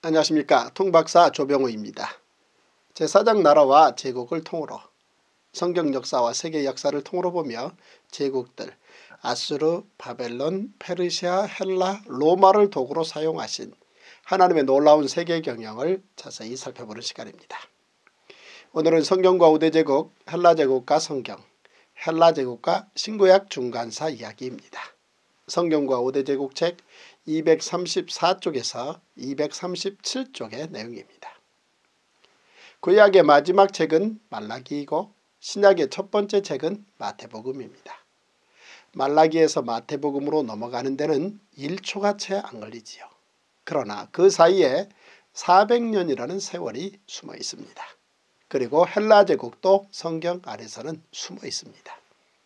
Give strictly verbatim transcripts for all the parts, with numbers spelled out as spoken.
안녕하십니까. 통박사 조병호입니다. 제사 장 나라와 제국을 통으로 성경 역사와 세계 역사를 통으로 보며 제국들 아수르, 바벨론, 페르시아, 헬라, 로마를 도구로 사용하신 하나님의 놀라운 세계 경영을 자세히 살펴보는 시간입니다. 오늘은 성경과 우대제국, 헬라제국과 성경, 헬라제국과 신구약 중간사 이야기입니다. 성경과 우대제국 책 이백삼십사 쪽에서 이백삼십칠 쪽의 내용입니다. 구약의 마지막 책은 말라기이고 신약의 첫 번째 책은 마태복음입니다. 말라기에서 마태복음으로 넘어가는 데는 일 초가 채 안 걸리지요. 그러나 그 사이에 사백 년이라는 세월이 숨어 있습니다. 그리고 헬라제국도 성경 안에서는 숨어 있습니다.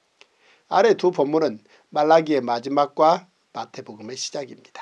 아래 두 본문은 말라기의 마지막과 마태복음의 시작입니다.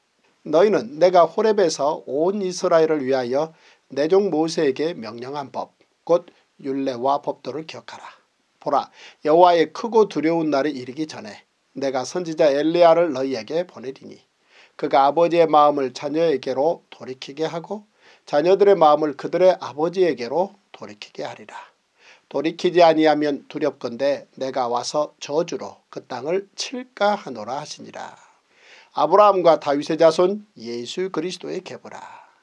너희는 내가 호렙에서 온 이스라엘을 위하여 내 종 모세에게 명령한 법 곧 율례와 법도를 기억하라. 보라, 여호와의 크고 두려운 날이 이르기 전에 내가 선지자 엘리야를 너희에게 보내리니 그가 아버지의 마음을 자녀에게로 돌이키게 하고 자녀들의 마음을 그들의 아버지에게로 돌이키게 하리라. 돌이키지 아니하면 두렵건대 내가 와서 저주로 그 땅을 칠까 하노라 하시니라. 아브라함과 다윗의 자손 예수 그리스도의 계보라.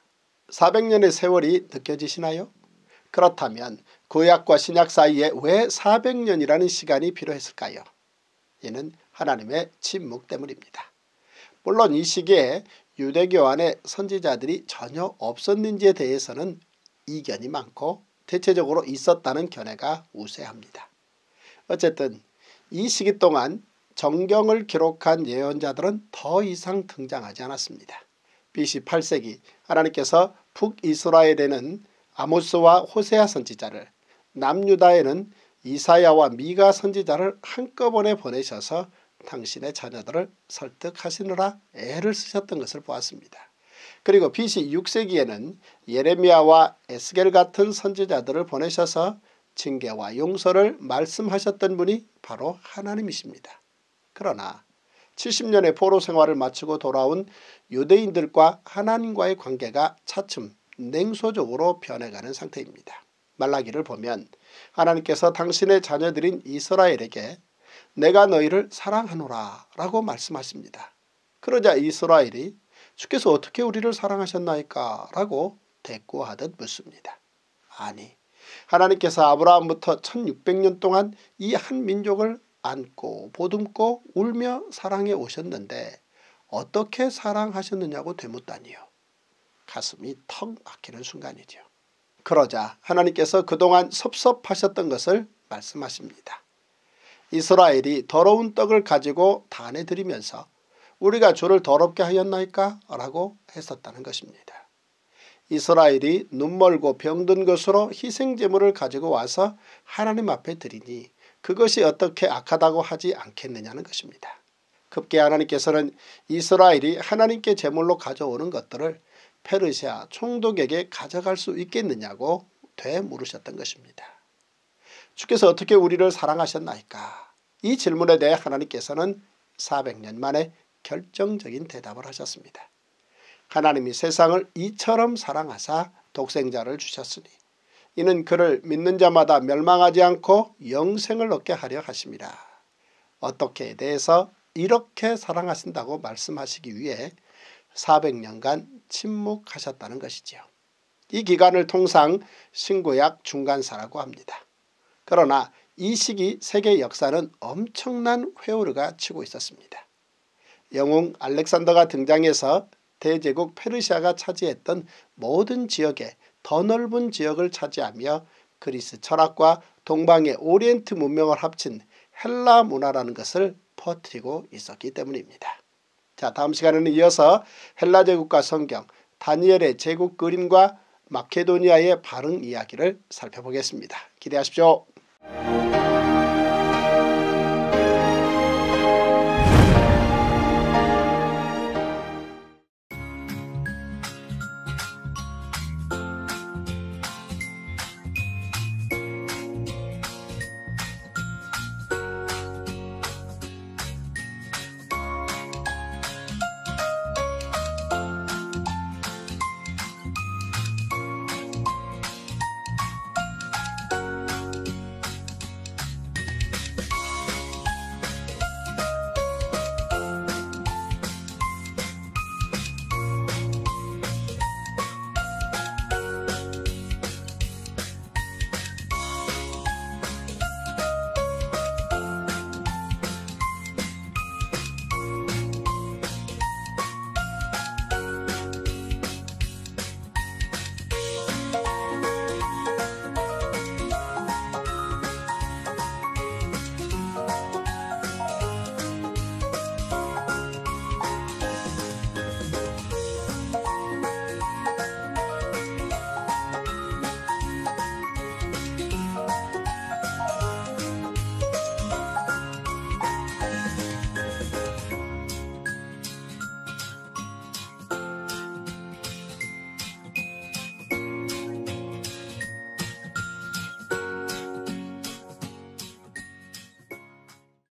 사백 년의 세월이 느껴지시나요? 그렇다면 구약과 신약 사이에 왜 사백 년이라는 시간이 필요했을까요? 이는 하나님의 침묵 때문입니다. 물론 이 시기에 유대교 안에 선지자들이 전혀 없었는지에 대해서는 이견이 많고 대체적으로 있었다는 견해가 우세합니다. 어쨌든 이 시기 동안 정경을 기록한 예언자들은 더 이상 등장하지 않았습니다. 비씨 팔 세기 하나님께서 북이스라엘에는 아모스와 호세아 선지자를, 남유다에는 이사야와 미가 선지자를 한꺼번에 보내셔서 당신의 자녀들을 설득하시느라 애를 쓰셨던 것을 보았습니다. 그리고 비씨 육 세기에는 예레미야와 에스겔 같은 선지자들을 보내셔서 징계와 용서를 말씀하셨던 분이 바로 하나님이십니다. 그러나 칠십 년의 포로 생활을 마치고 돌아온 유대인들과 하나님과의 관계가 차츰 냉소적으로 변해가는 상태입니다. 말라기를 보면 하나님께서 당신의 자녀들인 이스라엘에게 내가 너희를 사랑하노라 라고 말씀하십니다. 그러자 이스라엘이 주께서 어떻게 우리를 사랑하셨나이까 라고 대꾸하듯 묻습니다. 아니, 하나님께서 아브라함부터 천육백 년 동안 이 한 민족을 안고 보듬고 울며 사랑해 오셨는데 어떻게 사랑하셨느냐고 되묻다니요. 가슴이 턱 막히는 순간이죠. 그러자 하나님께서 그동안 섭섭하셨던 것을 말씀하십니다. 이스라엘이 더러운 떡을 가지고 단에 드리면서 우리가 주를 더럽게 하였나이까? 라고 했었다는 것입니다. 이스라엘이 눈멀고 병든 것으로 희생제물을 가지고 와서 하나님 앞에 드리니 그것이 어떻게 악하다고 하지 않겠느냐는 것입니다. 급기 하나님께서는 이스라엘이 하나님께 제물로 가져오는 것들을 페르시아 총독에게 가져갈 수 있겠느냐고 되물으셨던 것입니다. 주께서 어떻게 우리를 사랑하셨나이까? 이 질문에 대해 하나님께서는 사백 년 만에 결정적인 대답을 하셨습니다. 하나님이 세상을 이처럼 사랑하사 독생자를 주셨으니 이는 그를 믿는 자마다 멸망하지 않고 영생을 얻게 하려 하심이라. 어떻게에 대해서 이렇게 사랑하신다고 말씀하시기 위해 사백 년간 침묵하셨다는 것이지요. 이 기간을 통상 신구약 중간사라고 합니다. 그러나 이 시기 세계 역사는 엄청난 회오르가 치고 있었습니다. 영웅 알렉산더가 등장해서 대제국 페르시아가 차지했던 모든 지역에 더 넓은 지역을 차지하며 그리스 철학과 동방의 오리엔트 문명을 합친 헬라 문화라는 것을 퍼뜨리고 있었기 때문입니다. 자, 다음 시간에는 이어서 헬라 제국과 성경, 다니엘의 제국 그림과 마케도니아의 발흥 이야기를 살펴보겠습니다. 기대하십시오.